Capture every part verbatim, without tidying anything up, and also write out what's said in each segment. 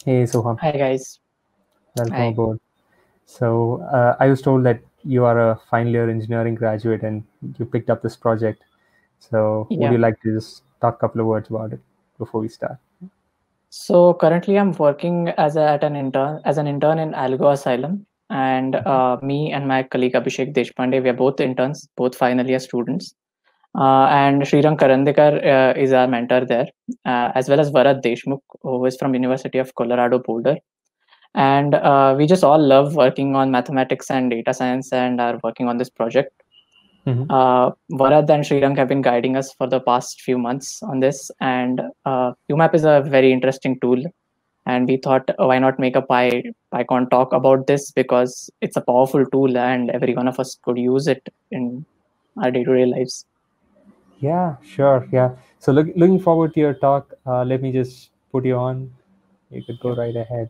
Hey, Soham, Hi guys. welcome Hi. aboard. So, uh, I was told that you are a final year engineering graduate and you picked up this project. So, would you Yeah. like to just talk a couple of words about it before we start? So currently I'm working as a, at an intern as an intern in Algo Asylum, and uh, me and my colleague Abhishek Deshpande, we are both interns, both final year students. Uh, and Srirang Karandikar uh, is our mentor there, uh, as well as Varad Deshmukh, who is from University of Colorado Boulder. And uh, we just all love working on mathematics and data science and are working on this project. Hmm. Uh, Varad and Srirang have been guiding us for the past few months on this, and uh, UMAP is a very interesting tool. And we thought, oh, why not make a Pi PyCon talk about this because it's a powerful tool, and every one of us could use it in our day-to-day lives. Yeah, sure. Yeah. So, look, looking forward to your talk. Uh, let me just put you on. You could go Yep. right ahead.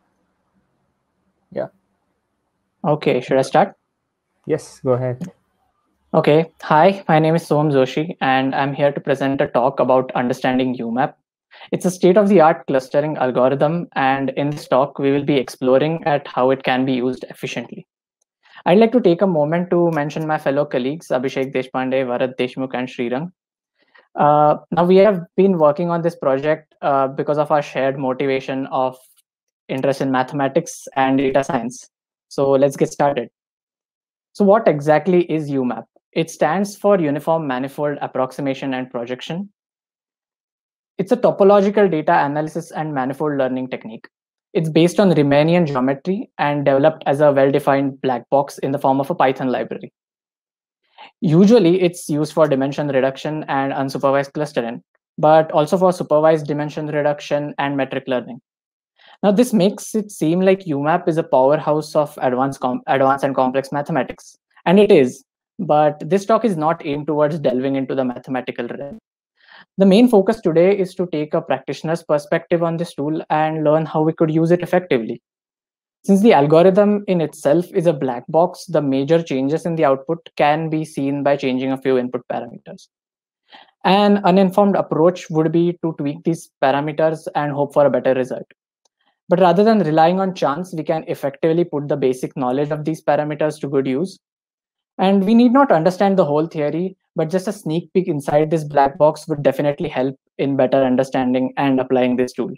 Yeah. Okay, should I start? Yes, go ahead. Okay. Hi, my name is Soham Joshi, and I'm here to present a talk about understanding UMAP. It's a state-of-the-art clustering algorithm, and in this talk, we will be exploring at how it can be used efficiently. I'd like to take a moment to mention my fellow colleagues, Abhishek Deshpande, Varad Deshmukh, and Srirang. Uh, now, we have been working on this project uh, because of our shared motivation of interest in mathematics and data science. So let's get started. So what exactly is UMAP? It stands for Uniform Manifold Approximation and Projection. It's a topological data analysis and manifold learning technique. It's based on Riemannian geometry and developed as a well-defined black box in the form of a Python library. Usually, it's used for dimension reduction and unsupervised clustering, but also for supervised dimension reduction and metric learning. Now, this makes it seem like UMAP is a powerhouse of advanced, com- advanced and complex mathematics. And it is. But this talk is not aimed towards delving into the mathematical realm. The main focus today is to take a practitioner's perspective on this tool and learn how we could use it effectively. Since the algorithm in itself is a black box, the major changes in the output can be seen by changing a few input parameters. An uninformed approach would be to tweak these parameters and hope for a better result. But rather than relying on chance, we can effectively put the basic knowledge of these parameters to good use. And we need not understand the whole theory, but just a sneak peek inside this black box would definitely help in better understanding and applying this tool.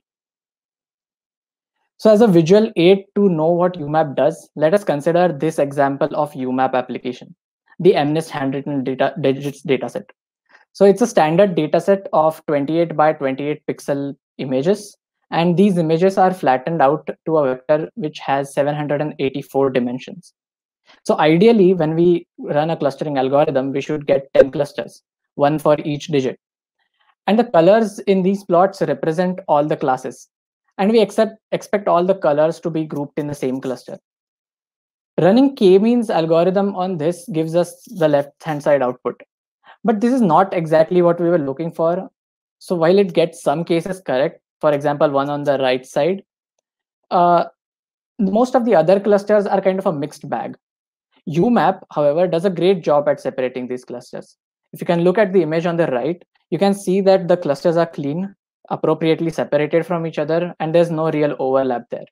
So as a visual aid to know what UMAP does, let us consider this example of UMAP application, the MNIST handwritten data, digits dataset. So it's a standard dataset of twenty-eight by twenty-eight pixel images. And these images are flattened out to a vector which has seven hundred eighty-four dimensions. So ideally, when we run a clustering algorithm, we should get ten clusters, one for each digit. And the colors in these plots represent all the classes. And we accept, expect all the colors to be grouped in the same cluster. Running k-means algorithm on this gives us the left-hand side output. But this is not exactly what we were looking for. So while it gets some cases correct, for example, one on the right side, uh, most of the other clusters are kind of a mixed bag. UMAP, however, does a great job at separating these clusters. If you can look at the image on the right, you can see that the clusters are clean, appropriately separated from each other, and there's no real overlap there.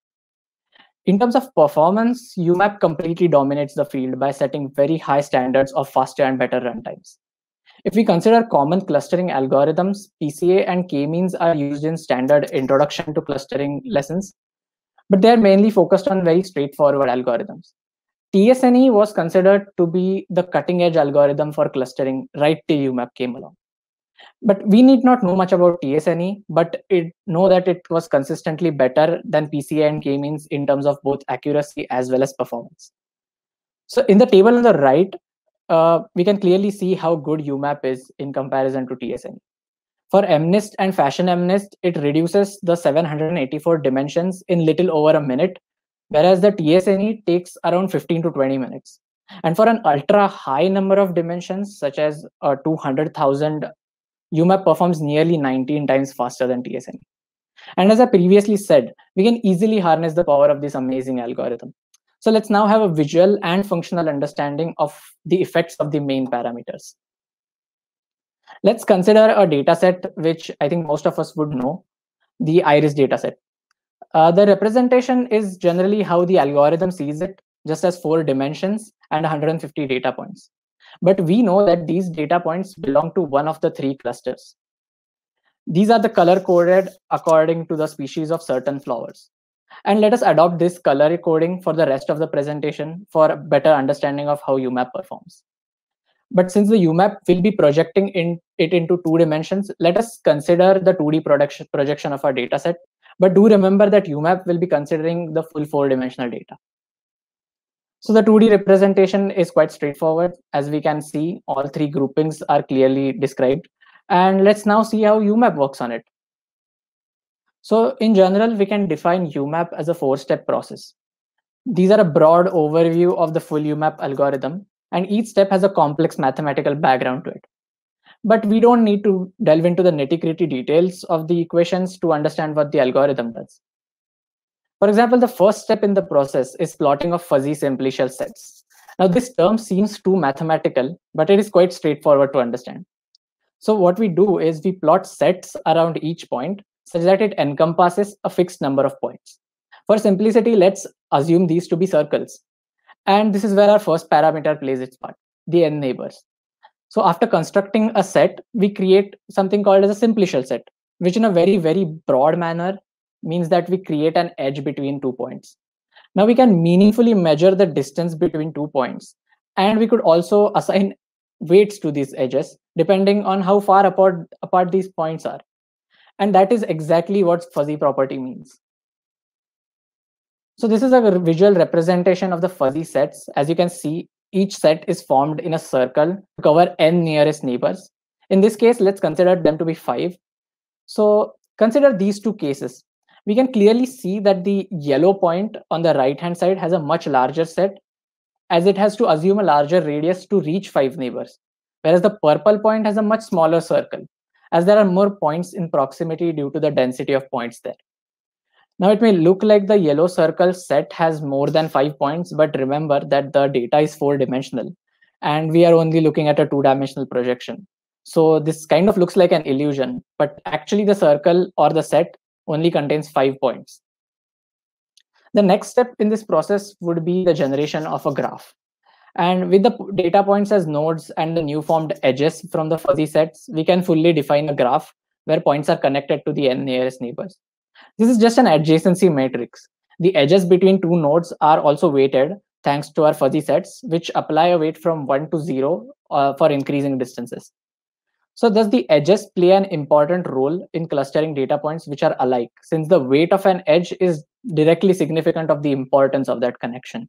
In terms of performance, UMAP completely dominates the field by setting very high standards of faster and better runtimes. If we consider common clustering algorithms, P C A and k-means are used in standard introduction to clustering lessons, but they're mainly focused on very straightforward algorithms. T S N E was considered to be the cutting edge algorithm for clustering right till UMAP came along. But we need not know much about T S N E, but it, know that it was consistently better than P C A and k-means in terms of both accuracy as well as performance. So in the table on the right, uh, we can clearly see how good UMAP is in comparison to T S N E. For MNIST and Fashion MNIST, it reduces the seven hundred eighty-four dimensions in little over a minute, whereas the T S N E takes around fifteen to twenty minutes. And for an ultra high number of dimensions, such as uh, two hundred thousand, UMAP performs nearly nineteen times faster than T S N E. And as I previously said, we can easily harness the power of this amazing algorithm. So let's now have a visual and functional understanding of the effects of the main parameters. Let's consider a data set which I think most of us would know, the IRIS dataset. Uh, the representation is generally how the algorithm sees it, just as four dimensions and one hundred fifty data points. But we know that these data points belong to one of the three clusters. These are the color coded according to the species of certain flowers. And let us adopt this color coding for the rest of the presentation for a better understanding of how U MAP performs. But since the U MAP will be projecting in, it into two dimensions, let us consider the two D projection, projection of our data set. But do remember that U MAP will be considering the full four-dimensional data. So the two D representation is quite straightforward. As we can see, all three groupings are clearly described. And let's now see how U MAP works on it. So in general, we can define U MAP as a four-step process. These are a broad overview of the full U MAP algorithm, and each step has a complex mathematical background to it. But we don't need to delve into the nitty-gritty details of the equations to understand what the algorithm does. For example, the first step in the process is plotting of fuzzy simplicial sets. Now, this term seems too mathematical, but it is quite straightforward to understand. So what we do is we plot sets around each point such that it encompasses a fixed number of points. For simplicity, let's assume these to be circles. And this is where our first parameter plays its part, the n neighbors. So after constructing a set, we create something called as a simplicial set, which in a very, very broad manner means that we create an edge between two points. Now we can meaningfully measure the distance between two points, and we could also assign weights to these edges depending on how far apart, apart these points are. And that is exactly what fuzzy property means. So this is a visual representation of the fuzzy sets. As you can see, each set is formed in a circle to cover n nearest neighbors. In this case, let's consider them to be five. So consider these two cases. We can clearly see that the yellow point on the right-hand side has a much larger set, as it has to assume a larger radius to reach five neighbors, whereas the purple point has a much smaller circle, as there are more points in proximity due to the density of points there. Now, it may look like the yellow circle set has more than five points, but remember that the data is four-dimensional, and we are only looking at a two-dimensional projection. So this kind of looks like an illusion, but actually the circle or the set only contains five points. The next step in this process would be the generation of a graph. And with the data points as nodes and the new formed edges from the fuzzy sets, we can fully define a graph where points are connected to the n nearest neighbors. This is just an adjacency matrix. The edges between two nodes are also weighted thanks to our fuzzy sets, which apply a weight from one to zero uh, for increasing distances. So thus the edges play an important role in clustering data points which are alike, since the weight of an edge is directly significant of the importance of that connection.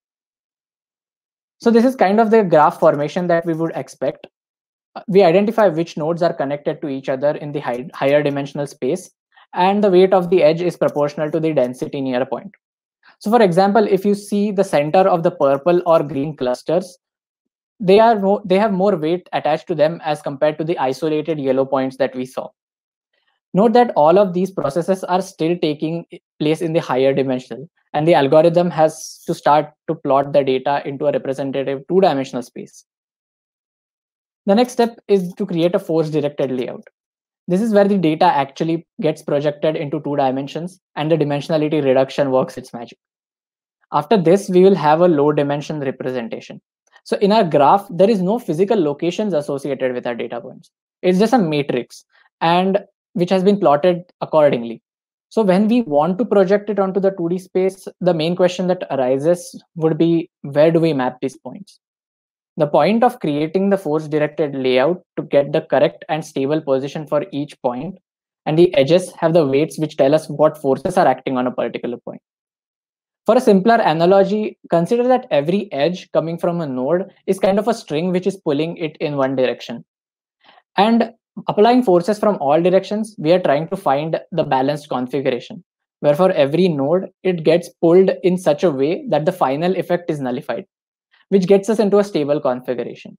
So this is kind of the graph formation that we would expect. We identify which nodes are connected to each other in the high, higher dimensional space, and the weight of the edge is proportional to the density near a point. So for example, if you see the center of the purple or green clusters, they are more, they have more weight attached to them as compared to the isolated yellow points that we saw. Note that all of these processes are still taking place in the higher dimensional, and the algorithm has to start to plot the data into a representative two-dimensional space. The next step is to create a force-directed layout. This is where the data actually gets projected into two dimensions, and the dimensionality reduction works its magic. After this, we will have a low-dimension representation. So in our graph, there is no physical locations associated with our data points. It's just a matrix, and which has been plotted accordingly. So when we want to project it onto the two D space, the main question that arises would be, where do we map these points? The point of creating the force-directed layout to get the correct and stable position for each point, and the edges have the weights which tell us what forces are acting on a particular point. For a simpler analogy, consider that every edge coming from a node is kind of a string which is pulling it in one direction. And applying forces from all directions, we are trying to find the balanced configuration, where for every node, it gets pulled in such a way that the final effect is nullified, which gets us into a stable configuration.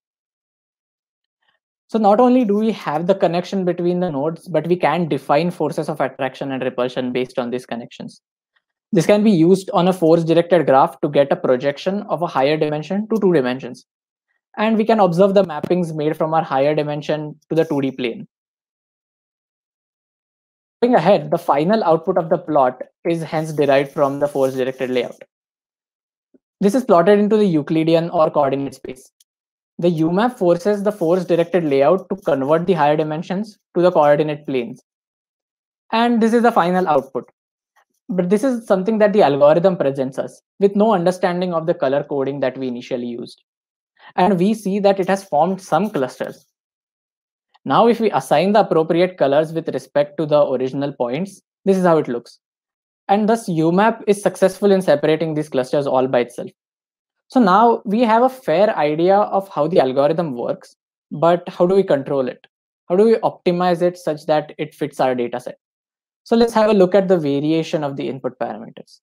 So not only do we have the connection between the nodes, but we can define forces of attraction and repulsion based on these connections. This can be used on a force-directed graph to get a projection of a higher dimension to two dimensions. And we can observe the mappings made from our higher dimension to the two D plane. Going ahead, the final output of the plot is hence derived from the force-directed layout. This is plotted into the Euclidean or coordinate space. The U map forces the force-directed layout to convert the higher dimensions to the coordinate planes. And this is the final output. But this is something that the algorithm presents us with no understanding of the color coding that we initially used. And we see that it has formed some clusters. Now, if we assign the appropriate colors with respect to the original points, this is how it looks. And thus U map is successful in separating these clusters all by itself. So now we have a fair idea of how the algorithm works, but how do we control it? How do we optimize it such that it fits our data set? So let's have a look at the variation of the input parameters.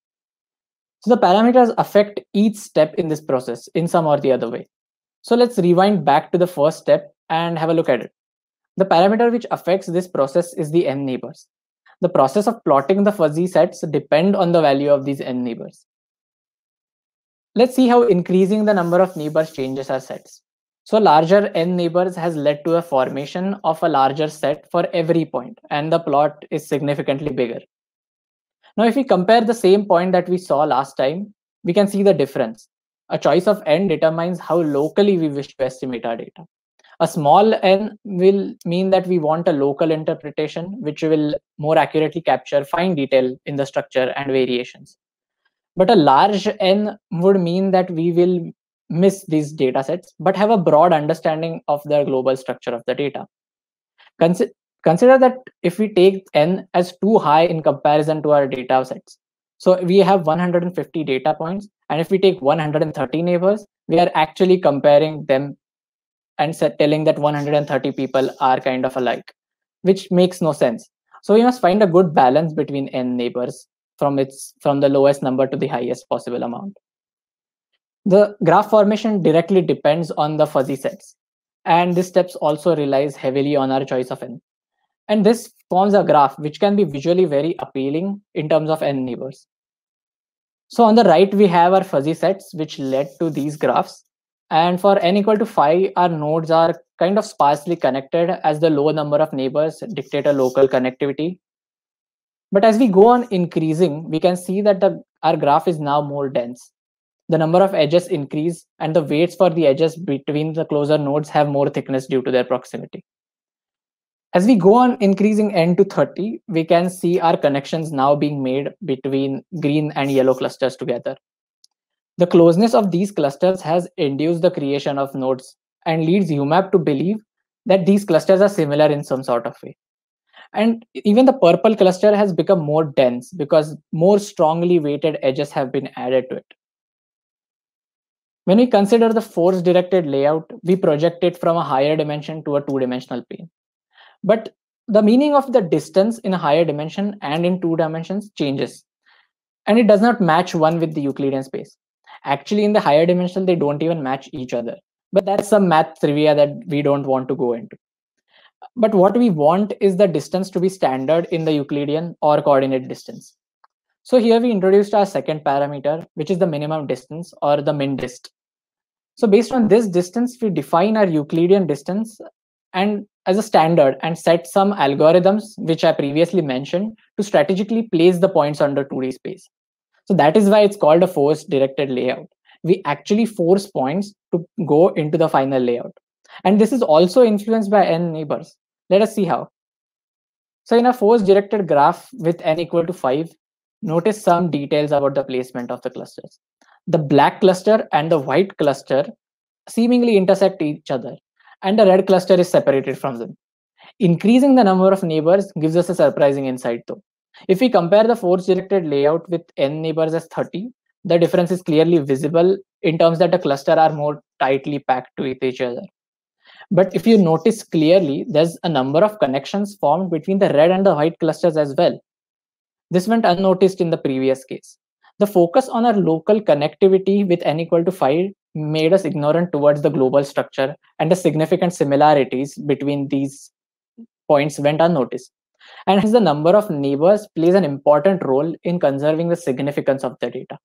So the parameters affect each step in this process in some or the other way. So let's rewind back to the first step and have a look at it. The parameter which affects this process is the n neighbors. The process of plotting the fuzzy sets depend on the value of these n neighbors. Let's see how increasing the number of neighbors changes our sets. So larger n neighbors has led to a formation of a larger set for every point, and the plot is significantly bigger. Now, if we compare the same point that we saw last time, we can see the difference. A choice of n determines how locally we wish to estimate our data. A small n will mean that we want a local interpretation, which will more accurately capture fine detail in the structure and variations. But a large n would mean that we will miss these data sets, but have a broad understanding of the global structure of the data. Consi consider that if we take n as too high in comparison to our data sets, so we have one hundred fifty data points, and if we take one hundred thirty neighbors, we are actually comparing them and telling that one hundred thirty people are kind of alike, which makes no sense. So we must find a good balance between n neighbors from its from the lowest number to the highest possible amount. The graph formation directly depends on the fuzzy sets, and this steps also relies heavily on our choice of n. And this forms a graph which can be visually very appealing in terms of n neighbors. So on the right, we have our fuzzy sets which led to these graphs. And for n equal to five, our nodes are kind of sparsely connected as the low number of neighbors dictate a local connectivity. But as we go on increasing, we can see that the, our graph is now more dense. The number of edges increase, and the weights for the edges between the closer nodes have more thickness due to their proximity. As we go on increasing n to thirty, we can see our connections now being made between green and yellow clusters together. The closeness of these clusters has induced the creation of nodes and leads U map to believe that these clusters are similar in some sort of way. And even the purple cluster has become more dense because more strongly weighted edges have been added to it. When we consider the force-directed layout, we project it from a higher dimension to a two-dimensional plane. But the meaning of the distance in a higher dimension and in two dimensions changes. And it does not match one with the Euclidean space. Actually, in the higher dimension, they don't even match each other. But that's some math trivia that we don't want to go into. But what we want is the distance to be standard in the Euclidean or coordinate distance. So here we introduced our second parameter, which is the minimum distance or the min dist. So based on this distance, we define our Euclidean distance and as a standard and set some algorithms, which I previously mentioned, to strategically place the points under two D space. So that is why it's called a force-directed layout. We actually force points to go into the final layout. And this is also influenced by n neighbors. Let us see how. So in a force-directed graph with n equal to five, notice some details about the placement of the clusters. The black cluster and the white cluster seemingly intersect each other, and the red cluster is separated from them. Increasing the number of neighbors gives us a surprising insight though. If we compare the force-directed layout with n neighbors as thirty, the difference is clearly visible in terms that the cluster are more tightly packed to each other. But if you notice clearly, there's a number of connections formed between the red and the white clusters as well. This went unnoticed in the previous case. The focus on our local connectivity with n equal to five made us ignorant towards the global structure, and the significant similarities between these points went unnoticed. And hence the number of neighbors plays an important role in conserving the significance of the data.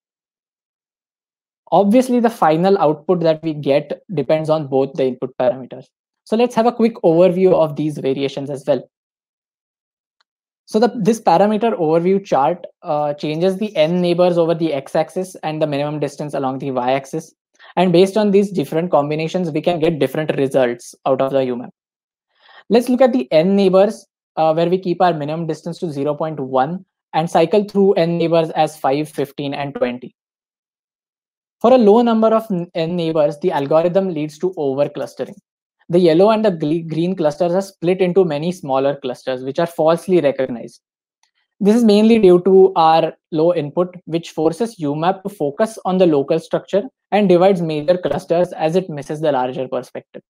Obviously, the final output that we get depends on both the input parameters. So let's have a quick overview of these variations as well. So the, this parameter overview chart uh, changes the n neighbors over the x-axis and the minimum distance along the y-axis. And based on these different combinations, we can get different results out of the U map. Let's look at the n neighbors, uh, where we keep our minimum distance to zero point one and cycle through n neighbors as five, fifteen, and twenty. For a low number of n neighbors, the algorithm leads to over-clustering. The yellow and the green clusters are split into many smaller clusters, which are falsely recognized. This is mainly due to our low input, which forces U map to focus on the local structure and divides major clusters as it misses the larger perspective.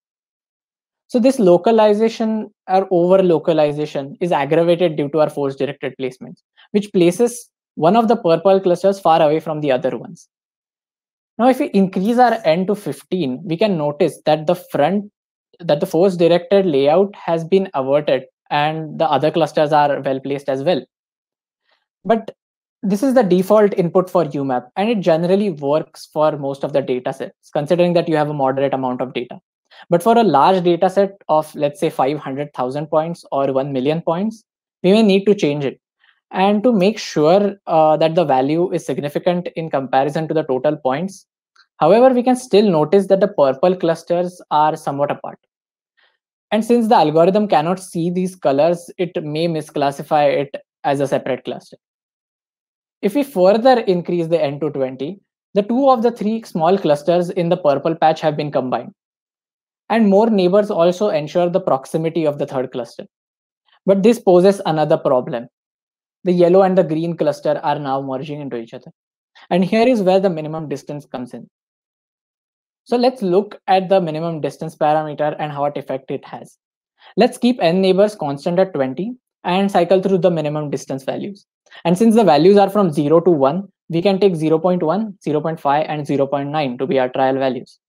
So this localization or over-localization is aggravated due to our force-directed placements, which places one of the purple clusters far away from the other ones. Now, if we increase our n to fifteen, we can notice that the front, that the force-directed layout has been averted and the other clusters are well placed as well. But this is the default input for U map, and it generally works for most of the data sets, considering that you have a moderate amount of data. But for a large data set of, let's say, five hundred thousand points or one million points, we may need to change it. And to make sure uh, that the value is significant in comparison to the total points, however, we can still notice that the purple clusters are somewhat apart. And since the algorithm cannot see these colors, it may misclassify it as a separate cluster. If we further increase the n to twenty, the two of the three small clusters in the purple patch have been combined. And more neighbors also ensure the proximity of the third cluster. But this poses another problem. The yellow and the green cluster are now merging into each other. And here is where the minimum distance comes in. So let's look at the minimum distance parameter and what effect it has. Let's keep n neighbors constant at twenty and cycle through the minimum distance values. And since the values are from zero to one, we can take zero point one, zero point five, and zero point nine to be our trial values.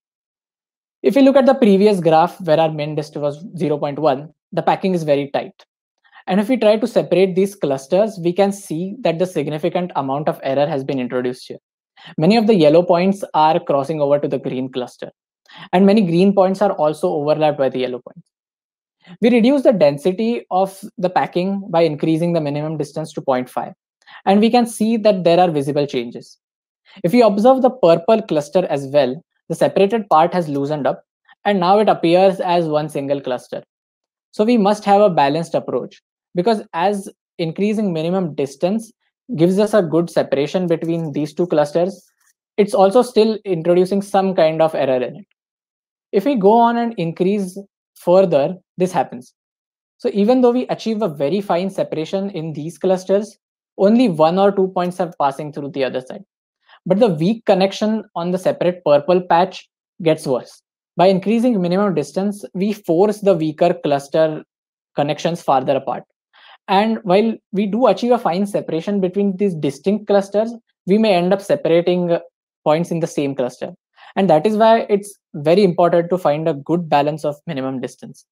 If we look at the previous graph where our min dist was zero point one, the packing is very tight. And if we try to separate these clusters, we can see that the significant amount of error has been introduced here. Many of the yellow points are crossing over to the green cluster, and many green points are also overlapped by the yellow points. We reduce the density of the packing by increasing the minimum distance to zero point five, and we can see that there are visible changes. If we observe the purple cluster as well, the separated part has loosened up, and now it appears as one single cluster. So we must have a balanced approach, because as increasing minimum distance gives us a good separation between these two clusters, it's also still introducing some kind of error in it. If we go on and increase further, this happens. So even though we achieve a very fine separation in these clusters, only one or two points are passing through the other side. But the weak connection on the separate purple patch gets worse. By increasing minimum distance, we force the weaker cluster connections farther apart. And while we do achieve a fine separation between these distinct clusters, we may end up separating points in the same cluster. And that is why it's very important to find a good balance of minimum distance.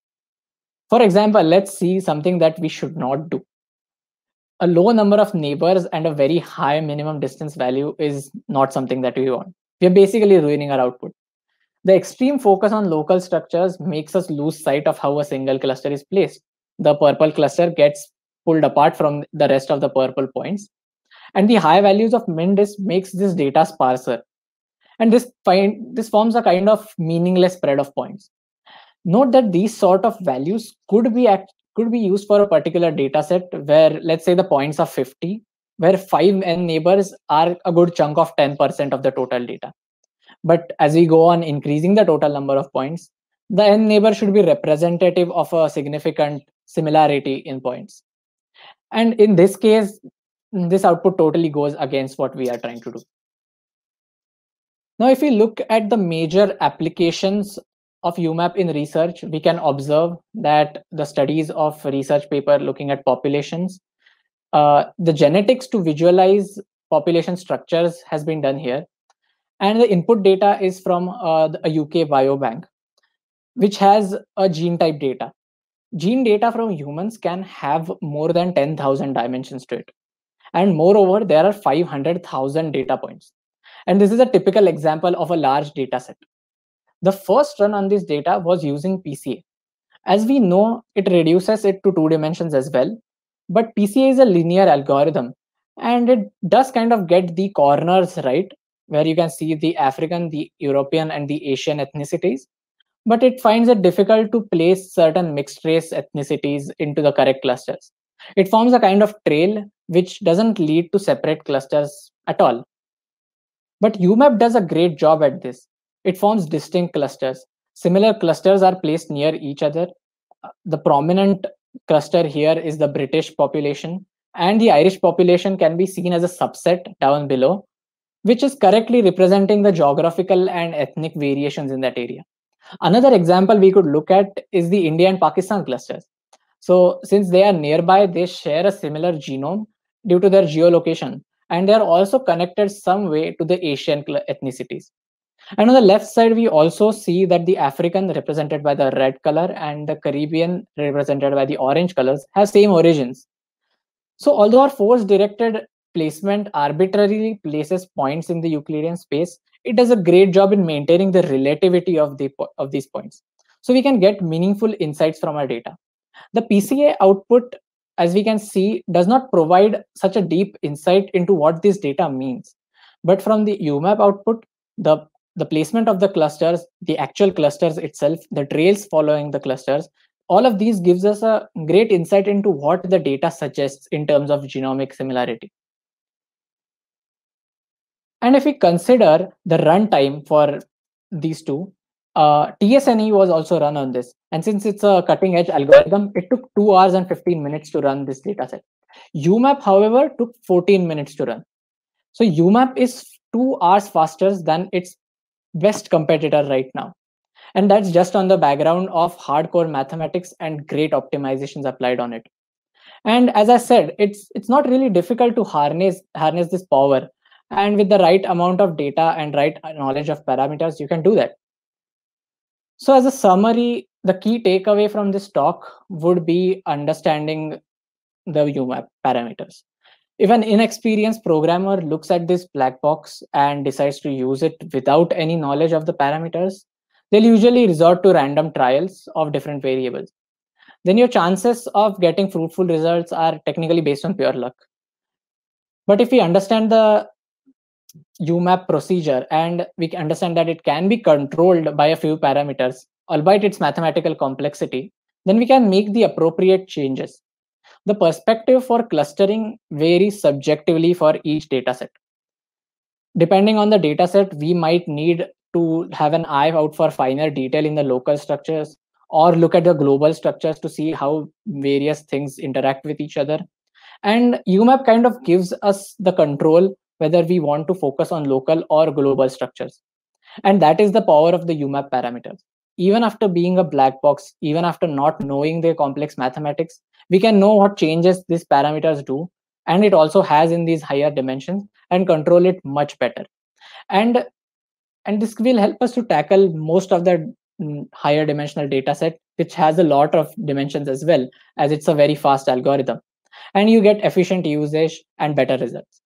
For example, let's see something that we should not do. A low number of neighbors and a very high minimum distance value is not something that we want. We are basically ruining our output. The extreme focus on local structures makes us lose sight of how a single cluster is placed. The purple cluster gets pulled apart from the rest of the purple points. And the high values of min-dist makes this data sparser. And this, find, this forms a kind of meaningless spread of points. Note that these sort of values could be act could be used for a particular data set where, let's say, the points are fifty, where five n neighbors are a good chunk of ten percent of the total data. But as we go on increasing the total number of points, the n neighbor should be representative of a significant similarity in points. And in this case, this output totally goes against what we are trying to do. Now, if we look at the major applications of U map in research, we can observe that the studies of research paper looking at populations, uh, the genetics to visualize population structures has been done here. And the input data is from uh, a U K biobank, which has a gene type data. Gene data from humans can have more than ten thousand dimensions to it. And moreover, there are five hundred thousand data points. And this is a typical example of a large data set. The first run on this data was using P C A. As we know, it reduces it to two dimensions as well. But P C A is a linear algorithm, and it does kind of get the corners right, where you can see the African, the European, and the Asian ethnicities. But it finds it difficult to place certain mixed race ethnicities into the correct clusters. It forms a kind of trail which doesn't lead to separate clusters at all. But U MAP does a great job at this. It forms distinct clusters. Similar clusters are placed near each other. The prominent cluster here is the British population, and the Irish population can be seen as a subset down below, which is correctly representing the geographical and ethnic variations in that area. Another example we could look at is the India and Pakistan clusters. So since they are nearby, they share a similar genome due to their geolocation, and they are also connected some way to the Asian ethnicities. And on the left side, we also see that the African, represented by the red color, and the Caribbean, represented by the orange colors, have same origins. So although our force-directed placement arbitrarily places points in the Euclidean space, it does a great job in maintaining the relativity of, the, of these points. So we can get meaningful insights from our data. The P C A output, as we can see, does not provide such a deep insight into what this data means. But from the U MAP output, the, the placement of the clusters, the actual clusters itself, the trails following the clusters, all of these gives us a great insight into what the data suggests in terms of genomic similarity. And if we consider the runtime for these two, uh, T S N E was also run on this. And since it's a cutting edge algorithm, it took two hours and fifteen minutes to run this dataset. U MAP, however, took fourteen minutes to run. So U MAP is two hours faster than its best competitor right now. And that's just on the background of hardcore mathematics and great optimizations applied on it. And as I said, it's it's not really difficult to harness harness this power. And with the right amount of data and right knowledge of parameters, you can do that. So as a summary, the key takeaway from this talk would be understanding the U MAP parameters. If an inexperienced programmer looks at this black box and decides to use it without any knowledge of the parameters, they'll usually resort to random trials of different variables. Then your chances of getting fruitful results are technically based on pure luck. But if we understand the U MAP procedure and we understand that it can be controlled by a few parameters, albeit its mathematical complexity, then we can make the appropriate changes. The perspective for clustering varies subjectively for each dataset. Depending on the dataset, we might need to have an eye out for finer detail in the local structures, or look at the global structures to see how various things interact with each other. And U MAP kind of gives us the control whether we want to focus on local or global structures. And that is the power of the U MAP parameters. Even after being a black box, even after not knowing the complex mathematics, we can know what changes these parameters do, and it also has in these higher dimensions, and control it much better. And, and this will help us to tackle most of the mm, higher dimensional data set, which has a lot of dimensions as well, as it's a very fast algorithm. And you get efficient usage and better results.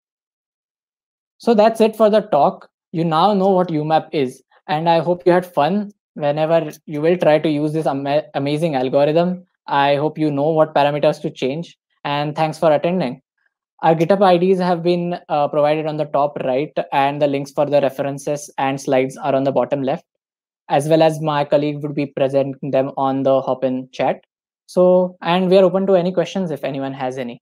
So that's it for the talk. You now know what U MAP is, and I hope you had fun whenever you will try to use this ama amazing algorithm. I hope you know what parameters to change, and thanks for attending. Our GitHub I Ds have been uh, provided on the top right, and the links for the references and slides are on the bottom left, as well as my colleague would be presenting them on the Hopin chat. So, and we are open to any questions if anyone has any.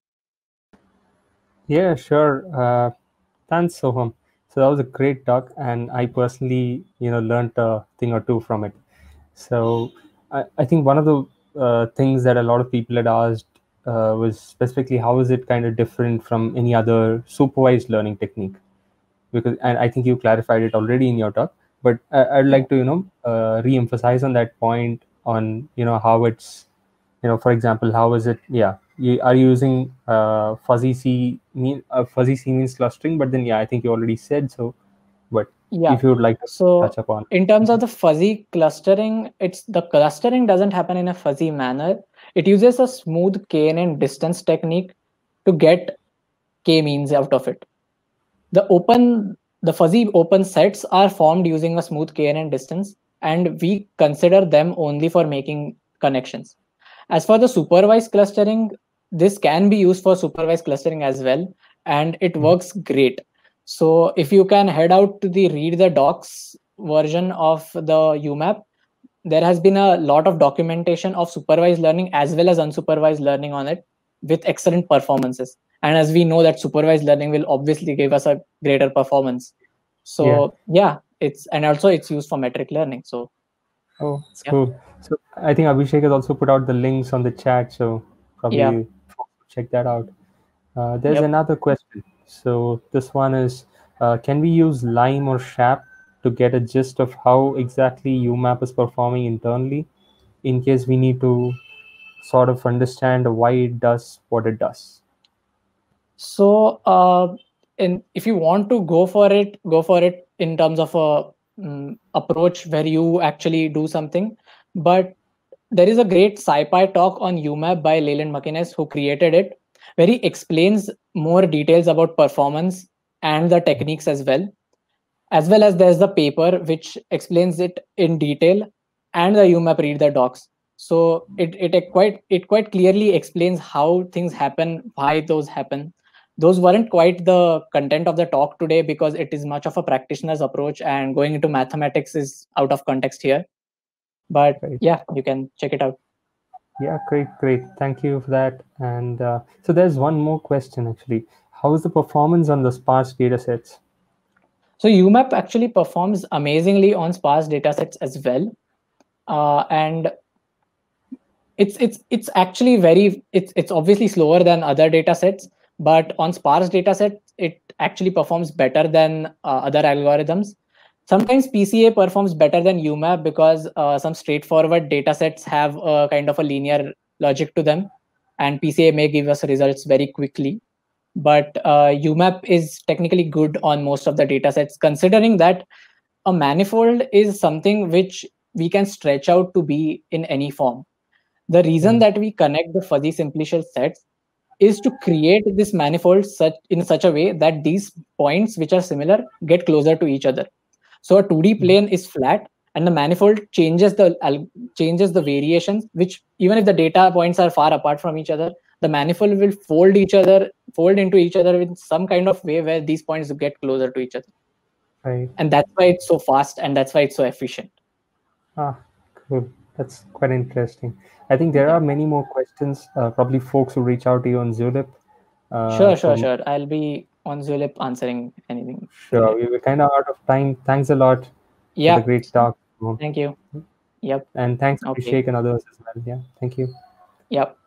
Yeah, sure. Uh, thanks, Soham. So that was a great talk, and I personally, you know, learned a thing or two from it. So I, I think one of the uh, things that a lot of people had asked uh, was specifically how is it kind of different from any other supervised learning technique? Because, and I think you clarified it already in your talk, but I, I'd like to, you know, uh, re-emphasize on that point on, you know, how it's, you know, for example, how is it, yeah, you are using uh, fuzzy C mean uh, fuzzy C means clustering, but then yeah, I think you already said so. But yeah, if you would like to so touch upon in terms of the fuzzy clustering, it's the clustering doesn't happen in a fuzzy manner. It uses a smooth K N N distance technique to get K means out of it. The open, the fuzzy open sets are formed using a smooth K N N distance, and we consider them only for making connections. As for the supervised clustering, this can be used for supervised clustering as well, and it works great. So if you can head out to the read the docs version of the U map, there has been a lot of documentation of supervised learning as well as unsupervised learning on it with excellent performances. And as we know that supervised learning will obviously give us a greater performance. So yeah, yeah it's and also it's used for metric learning. So oh, it's yeah. cool. So I think Abhishek has also put out the links on the chat, so probably Yeah. check that out. Uh, there's Yep. another question. So this one is, uh, can we use Lime or Shap to get a gist of how exactly U map is performing internally, in case we need to sort of understand why it does what it does? So uh, in if you want to go for it, go for it in terms of a um, approach where you actually do something. But there is a great SciPy talk on U map by Leland McInnes, who created it, where he explains more details about performance and the techniques as well. As well as there's the paper which explains it in detail, and the U map read the docs. So it, it quite it quite clearly explains how things happen, why those happen. Those weren't quite the content of the talk today because it is much of a practitioner's approach, and going into mathematics is out of context here. But Right. yeah, you can check it out. Yeah, great, great. Thank you for that. And uh, so there's one more question actually. How is the performance on the sparse data sets? So U map actually performs amazingly on sparse datasets as well, uh, and it's it's it's actually very it's it's obviously slower than other datasets, but on sparse datasets it actually performs better than uh, other algorithms. Sometimes P C A performs better than U map because uh, some straightforward datasets have a kind of a linear logic to them, and P C A may give us results very quickly. But uh, U map is technically good on most of the datasets, considering that a manifold is something which we can stretch out to be in any form. The reason Right. that we connect the fuzzy simplicial sets is to create this manifold such in such a way that these points which are similar get closer to each other. So a two D plane is flat, and the manifold changes the changes the variations, which even if the data points are far apart from each other, the manifold will fold each other, fold into each other in some kind of way where these points get closer to each other. Right. And that's why it's so fast, and that's why it's so efficient. Ah, cool. That's quite interesting. I think there Yeah. are many more questions. Uh, probably folks who reach out to you on Zulip. Uh, Sure, sure, so sure. I'll be on Zulip answering anything sure, we related. were kind of out of time. Thanks a lot for the Yeah. great talk. Thank you. Yep. And thanks Okay. Abhishek and others as well. Yeah, thank you. Yep.